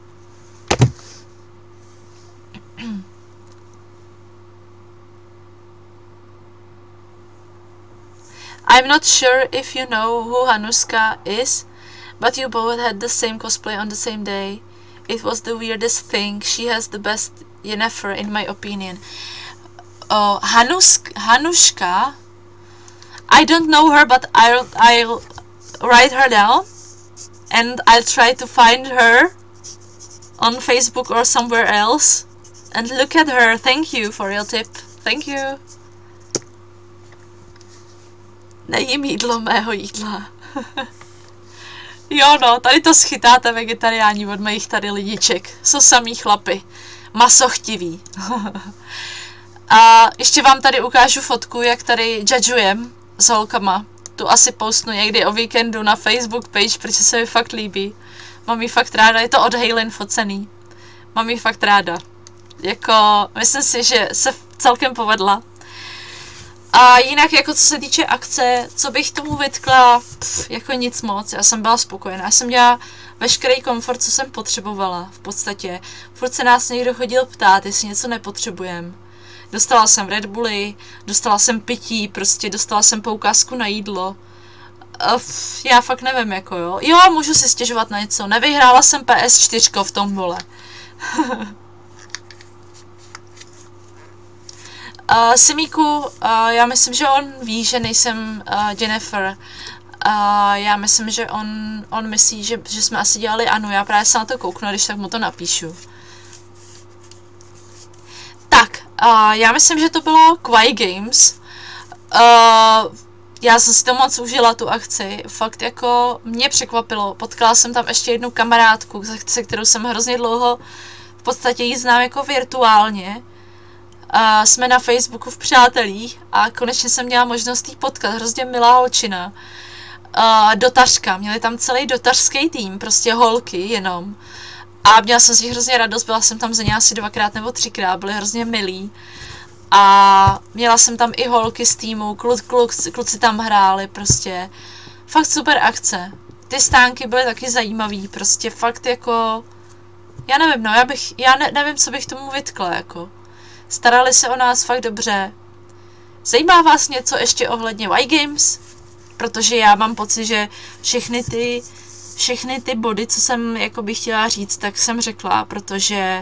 I'm not sure if you know who Hanushka is, but you both had the same cosplay on the same day. It was the weirdest thing. She has the best Yennefer in my opinion. Hanushka? I don't know her, but I'll write her down and I'll try to find her on Facebook or somewhere else and look at her. Thank you for your tip. Thank you. Nejím jídlo mého jídla. Jo no, tady to schytáte vegetariáni od mých tady lidiček. Jsou samý chlapy. Masochtiví. A ještě vám tady ukážu fotku, jak tady judžujem s holkama. Tu asi postnu někdy o víkendu na Facebook page, protože se mi fakt líbí. Mám ji fakt ráda, je to od Halen focený. Mám ji fakt ráda. Jako, myslím si, že se celkem povedla. A jinak, jako co se týče akce, co bych tomu vytkla, jako nic moc, já jsem byla spokojená. Já jsem měla veškerý komfort, co jsem potřebovala, v podstatě. Furt se nás někdo chodil ptát, jestli něco nepotřebujeme. Dostala jsem Red Bully, dostala jsem pití, prostě dostala jsem poukázku na jídlo. Já fakt nevím, jako jo. Jo, můžu si stěžovat na něco, nevyhrála jsem PS4 v tom vole. Simíku, já myslím, že on ví, že nejsem Yennefer. Já myslím, že on myslí, že jsme asi dělali ano. Já právě se na to kouknu, když tak mu to napíšu. Tak, já myslím, že to bylo Quai Games. Já jsem si to moc užila, tu akci. Fakt jako mě překvapilo. Potkala jsem tam ještě jednu kamarádku, se kterou jsem hrozně dlouho v podstatě ji znám jako virtuálně. Jsme na Facebooku v přátelích a konečně jsem měla možnost jí potkat, hrozně milá holčina. Dotařka, měli tam celý dotařský tým, prostě holky jenom. A měla jsem z nich hrozně radost, byla jsem tam za ně asi 2x nebo 3x, byli hrozně milí. A měla jsem tam i holky z týmu, kluci tam hráli, prostě. Fakt super akce. Ty stánky byly taky zajímavý, prostě fakt jako... Já nevím, no, já nevím, co bych tomu vytkla, jako. Starali se o nás fakt dobře. Zajímá vás něco ještě ohledně Y-Games? Protože já mám pocit, že všechny ty body, co jsem jako bych chtěla říct, tak jsem řekla, protože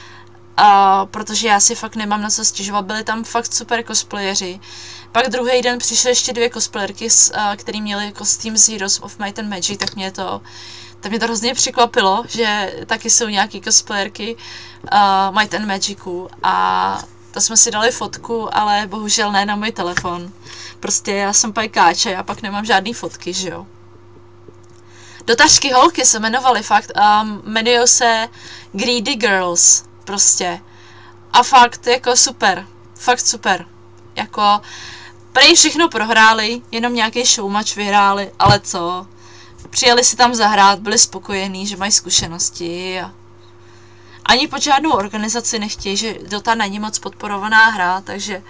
já si fakt nemám na co stěžovat. Byli tam fakt super cosplayeři. Pak druhý den přišly ještě 2 cosplayerky, který měli kostým z Heroes of Might and Magic, tak mě to hrozně překvapilo, že taky jsou nějaký cosplayerky Might and Magicu a to jsme si dali fotku, ale bohužel ne na můj telefon. Prostě já jsem pajkáče, já pak nemám žádný fotky, že jo. Dotažky holky se jmenovaly fakt, jmenují se Greedy Girls, prostě. A fakt jako super, fakt super. Jako, prej všechno prohráli, jenom nějaký showmatch vyhráli, ale co? Přijeli si tam zahrát, byli spokojení, že mají zkušenosti a ani pod žádnou organizaci nechtějí, že Dota není moc podporovaná hra, takže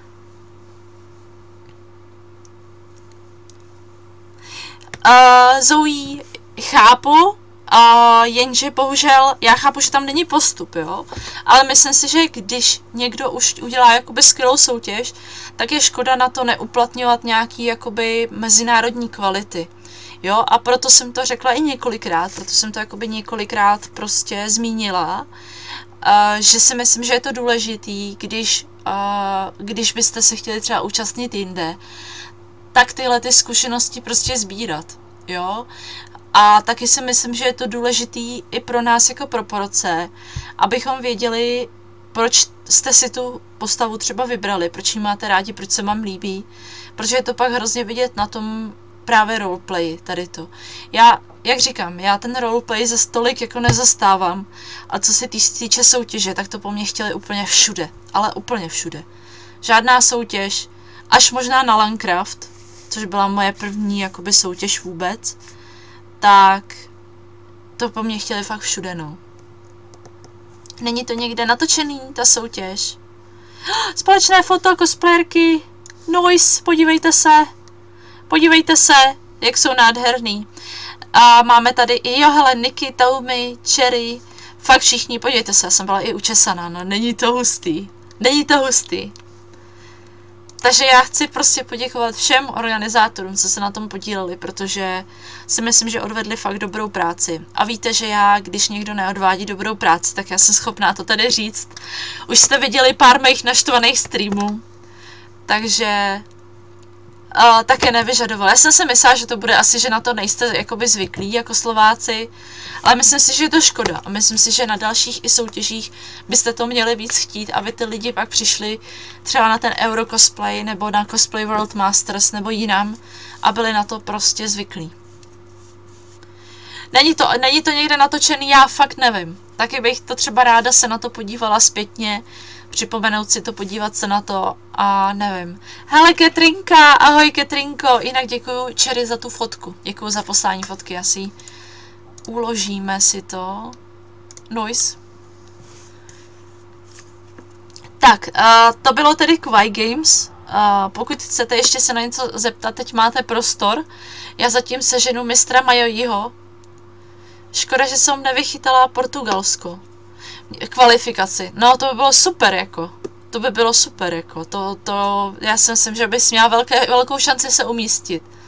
Zoe chápu, jenže bohužel, já chápu, že tam není postup, jo, ale myslím si, že když někdo už udělá jakoby skvělou soutěž, tak je škoda na to neuplatňovat nějaký jakoby mezinárodní kvality. Jo, a proto jsem to řekla i několikrát, proto jsem to jakoby několikrát prostě zmínila, že si myslím, že je to důležitý, když byste se chtěli třeba účastnit jinde, tak tyhle ty zkušenosti prostě sbírat, jo. A taky si myslím, že je to důležitý i pro nás jako pro porodce, abychom věděli, proč jste si tu postavu třeba vybrali, proč ji máte rádi, proč se vám líbí, protože je to pak hrozně vidět na tom právě roleplay, tady to. Jak říkám, já ten roleplay za stolik jako nezastávám, a co se týče soutěže, tak to po mně chtěli úplně všude, ale úplně všude. Žádná soutěž, až možná na Landcraft, což byla moje první jakoby soutěž vůbec, tak To po mně chtěli fakt všude, no. Není to někde natočený, ta soutěž? Společné foto cosplayerky. Nice, podívejte se, jak jsou nádherný. A máme tady i, jo, hele, Niky, Taumi, Cherry, fakt všichni, podívejte se, já jsem byla i učesaná, no, není to hustý. Takže já chci prostě poděkovat všem organizátorům, co se na tom podíleli, protože si myslím, že odvedli fakt dobrou práci. A víte, že já, když někdo neodvádí dobrou práci, tak já jsem schopná to tady říct. Už jste viděli pár mých naštvaných streamů, takže také nevyžadoval. Já jsem si myslela, že to bude asi, že na to nejste jakoby zvyklí jako Slováci, ale myslím si, že je to škoda. A myslím si, že na dalších i soutěžích byste to měli víc chtít, aby ty lidi pak přišli třeba na ten Euro Cosplay nebo na Cosplay World Masters nebo jinam a byli na to prostě zvyklí. Není to někde natočený, já fakt nevím. Taky bych to třeba ráda se na to podívala zpětně, připomenout si to, podívat se na to a nevím. Hele, Ketrinka, ahoj Ketrinko, jinak děkuju Cherry za tu fotku, děkuju za poslání fotky, asi uložíme si to. Nice. Tak, to bylo tedy Quai Games. Pokud chcete ještě se na něco zeptat, teď máte prostor. Já zatím seženu mistra Majojího. Škoda, že jsem nevychytala Portugalsko. Kvalifikaci. No, to by bylo super, jako. Já si myslím, že bys měla velkou šanci se umístit.